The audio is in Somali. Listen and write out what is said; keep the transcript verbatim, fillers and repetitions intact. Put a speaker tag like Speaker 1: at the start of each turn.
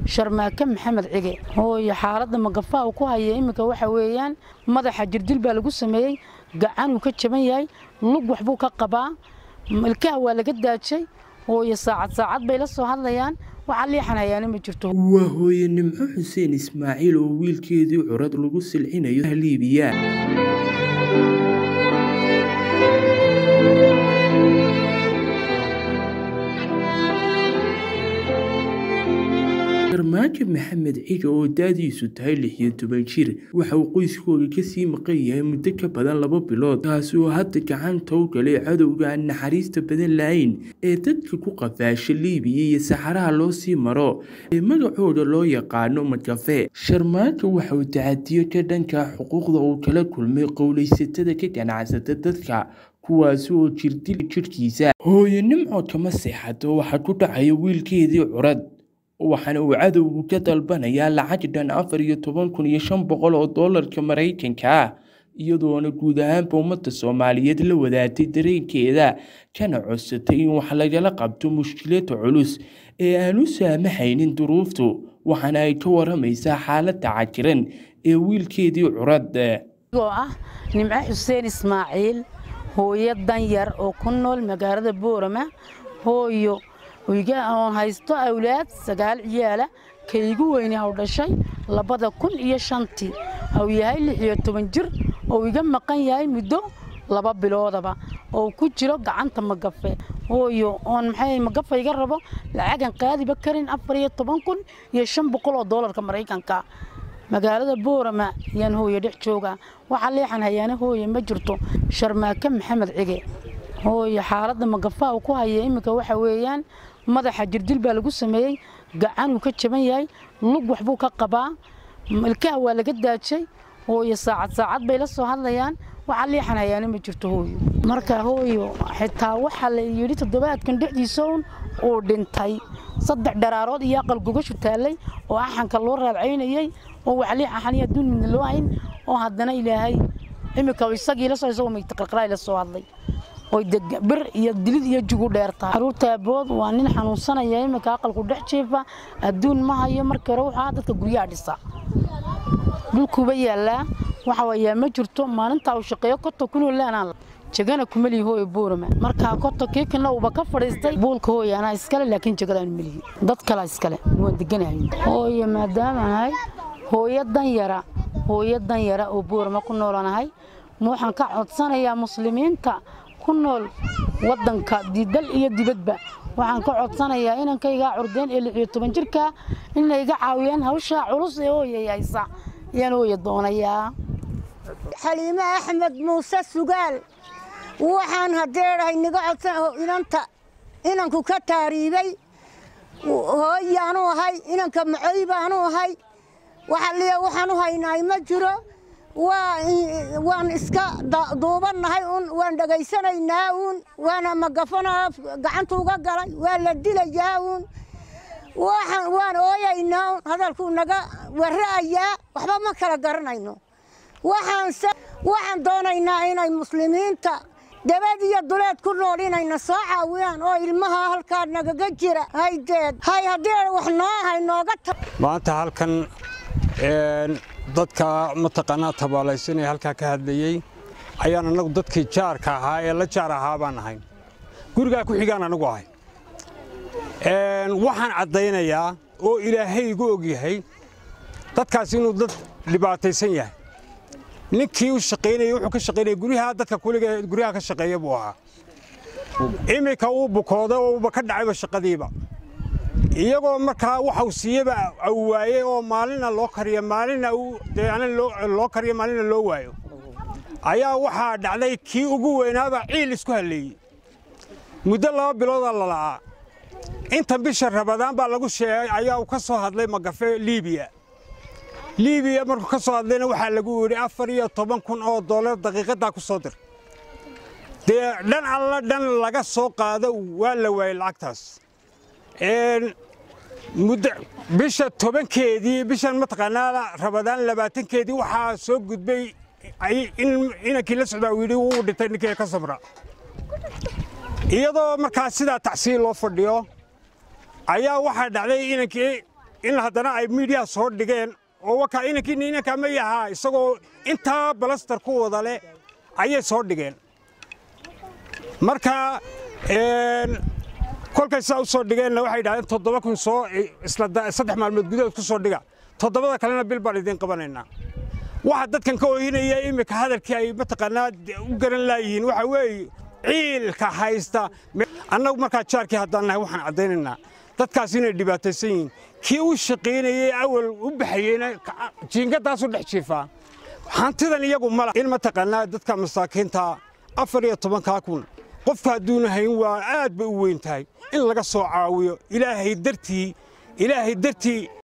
Speaker 1: sharmaake maxamed cige hooyo xaaladda magafa uu ku hayo imika waxa weeyaan madaxa jirdil baa lagu sameeyay gacan uu ka jaban yahay lug waxbuu ka qabaa ilkaha waa laga daajay hooyo saacad saacad bay la soo hadlayaan waxa liixan hayaana ma jirto
Speaker 2: waa hooyo Nimco Xuseen Ismaaciil oo wiilkeedii curad lagu silcinayo Liibiya sharmaake maxamed cige oo daadiisu tahay lix iyo toban jir waxa uu qoyskooda ka sii maqan yahay muddo ka badan laba bilood taas oo hadda gacanta u galay cadowga aan naxariista badan lahayn ee dadka ku qafaasha Liibiya iyo saxaraha loo sii maro ee magacooda loo yaqaano Magafe sharmaake waxa uu tacadiyo ka dhanka xuquuqda uu kala kulmay qowlaysatada ka ganacsata dadka kuwaas oo jirdil jirkiisa hooyo Nimco kama seexato waxa ku dhacay wiilkeedii curad waxana uu cadowgu ka dalbanayaa lacag dhan afar iyo toban kun iyo shan boqol oo doolarka Mareykanka ah iyadoona guud ahaan ummadda Soomaaliyeed la wadaagtay dareenkeeda kana codsatay in wax lagala qabto mushkilada culus ee aan u saamaxaynin duruuftu waxana ay ka waramaysaa xaaladda cajiran ee wiilkeedii curad
Speaker 1: oo ah Nimco Xuseen Ismaaciil hooyo dan yar oo ku nool magaalada Boorama hooyo wiiga aan haysto awlaad sagaal ciyaala kaygu weynaa u dhashay labada kun iyo shantii oo yahay lix iyo toban jir oo iga maqan yahay muddo laba biloodaba oo ku jiro gacanta Magafe hooyo on maxay Magafe iga rabo lacagan qaadiba karin afar iyo toban kun iyo shan boqol oo doolarka Mareykanka magaalada Boorama yaan hooyo dhex jooga waxa leexan hayaana hooyo ma jirto sharmaake maxamed cige hooyo xaaladda Magafe uu ku hayo imika waxa weeyaan madaxa jirdil baa lagu sameeyay gacan uu ka jaban yahay lug waxbuu ka qabaa ilkaha waa laga daajay hooyo saacad saacad bay la soo hadlayaan waxa liixan hayaana ma jirto hooyo marka hooyo xitaa waxa la yiri toddobaadkan dhexdiisa oo dhintay saddex daraarood iyo aqal gogasho taalay oo axanka loo raadcaynayay oo wax liixan iyo duun min loo hayn oo haddana ilaahay imika isagii la soo isoo ma taqalqalay la soo hadlay oo bir iyo dilid iyo jugu dheerta caruurta bood waa nin xanuunsanaya imika aqalku dhex jeefa adduun ma hayo markii hore waxa dadka guryaha dhisa dhulkuba yaala waxa weeyaa ma jirto maalinta uu shaqeeyo koto kunoo leenaan jagana kumali hooyo Boorama marka koto keekna uu ka fadhiistay buulka hooyana iskale laakiin jagadaan milihi dad kale iskale waan deganahay hooyo maadaama ahay hooyo dan yara hooyo dan yara oo Boorama ku noolanahay waxaan ka codsanayaa muslimiinta كنول ودن كديدل إيه دبدبة وعن كعد سنة يا إن كيجا عردين اللي يتبن شركة إن يجا عويان هوشة عروس يو يا يسع ينو يضون يا
Speaker 3: حليمة أحمد موسى سجال وحن هدير هاي نقعد سنة إن أنت إن أنكو كتاريبي وهاي أنا هاي إن أنك معيبة أنا هاي وحلي وحنو هاي نايم جرا وان اسكا دوبان هاي وان دغيسنayna وانا مغفنا غعنتو uga galay waa la dilayaa waxaan waan ooyayna hadalku naga waraaya waxba ma kala garanayno waxaan waxaan doonaynaa inay muslimiinta dabad iyo duleed ku nool inayna soo caawiyaan oo ilmaha halka naga jira haydeed hay hadii wax noo hay nooga
Speaker 4: maanta halkan een dadka mataqaana tabaalaysan ee halka ka hadlayay ayaan anagu dadkii jaarka ahaa ee la jaar ahaa baan ahay guriga ku xigaan anagu ahay een waxaan cadeynayaa oo Ilaahay igu og yahay dadkaas inuu dad dhibaataysan yahay ninkii uu shaqeynay wuxuu ka shaqeynay guriga dadka kuliga guriga ka shaqeeyay buu ahaa imika uu bukoodo oo ka dhacay shaqadiiba iyagoo markaa waxa uu siiyaba awaaye oo maalina loo kariyo maalina uu deeana loo kariyo maalina loo waayo ayaa waxa dhacday kii ugu weynaaba ciil isku haleeyay muddo laba bilood la laa inta bisha Ramadaan baa lagu sheegay ayaa uu ka soo hadlay Magafe Liibiya Liibiya markuu ka soo hadlayna waxa lagu yiri afar iyo toban kun oo doolar daqiiqada ku soo dir de dhan alla dhan laga soo qaado waa la waayay lacagtaas een muddo bisha tobankeedii bishan mataqaanaa Ramadaan labaatankeedii waxa soo gudbay ay in inankii la socdaa wiidi uu dhintay ninkii ka sabra iyadoo markaa sida tacsiil loo fadhiyo ayaa waxa dhacday inankii in haddana ay miidiya soo dhigeen oo waka inankii ninanka ma yahaa isagoo intaa balastar ku wada leh ayay soo dhigeen marka kolkay saa u soo dhigeenna waxay yidhahdeen toddoba kun soo isla saddex maalmood gudahood ku soo dhiga toddobada kalena bil baan idiin qabanaynaa waxa dadkan ka oohinaya imika hadalkii ay mataqaanaa u garan laayihiin waxa weeye ciilka haysta annagu markaa jaarkii haddaan nahay waxaan caddaynaynaa dadkaas inay dhibaataysan yihiin kii u shaqaynayay awal u baxayeyna jiingadaasu dhex jiifaa hantidan iyagu mala in mataqaanaa dadka masaakiinta afar iyo tobankaa kun qofka hadduuna hayn waa aad bay u weyn tahay in laga soo caawiyo ilaahay dartii ilaahay dartii